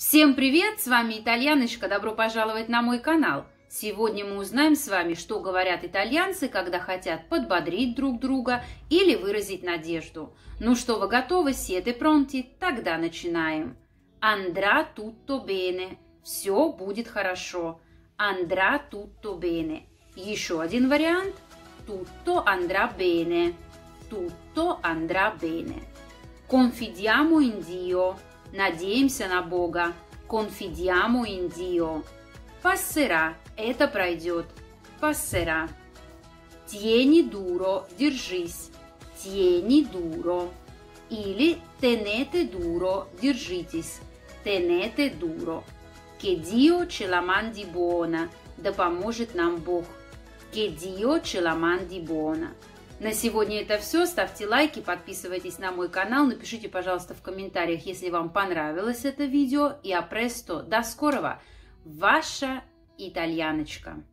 Всем привет! С вами Итальяночка. Добро пожаловать на мой канал. Сегодня мы узнаем с вами, что говорят итальянцы, когда хотят подбодрить друг друга или выразить надежду. Ну что, вы готовы? Siete pronti? Тогда начинаем. Andrà tutto bene. Все будет хорошо. Andrà tutto bene. Еще один вариант. Tutto andrà bene. Tutto andrà bene. Confidiamo in Dio. Надеемся на Бога. Confidiamo in Dio. Passerà. Это пройдет. Passerà. Tieni duro. Держись. Tieni duro. Или tenete duro. Держитесь. Tenete duro. Che Dio ce la mandi buona. Да поможет нам Бог. Che Dio ce la mandi buona. На сегодня это все. Ставьте лайки, подписывайтесь на мой канал, напишите, пожалуйста, в комментариях, если вам понравилось это видео. И апресто. До скорого. Ваша Итальяночка.